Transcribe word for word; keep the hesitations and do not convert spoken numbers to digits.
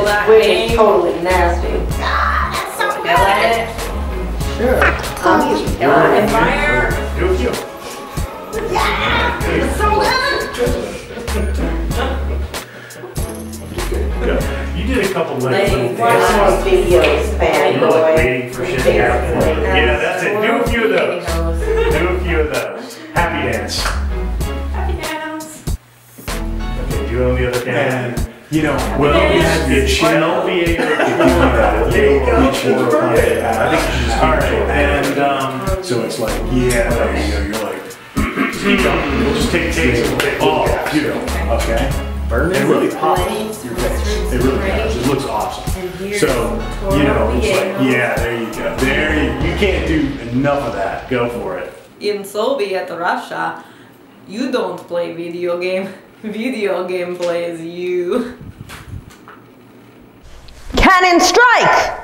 that which game. is totally nasty. Ah, that's so good. Sure. Oh, Um, God, and fire. Do a few. Yeah, it's so Yeah. You did a couple little Hey, things. watch more videos, You were like fanboy. waiting for shit to happen. Yeah, that's it. Do a few of those. Do a few of those. Happy dance. Happy dance. Okay, do it on the other camera. And, you know, Well, well, you it's, have your it's chill. V A O. There you go. I think you should just All right, keep and um, so it's like, yeah, there you go. You're like, Keep going. We'll just take takes and we'll take oh, gaps. you know, okay. Burn it really pops your face. It really does. It looks awesome. So, you know, it's like, yeah, there you go. There you, you can't do enough of that. Go for it. In Soviet Russia, you don't play video game. Video game plays you. Cannon strike!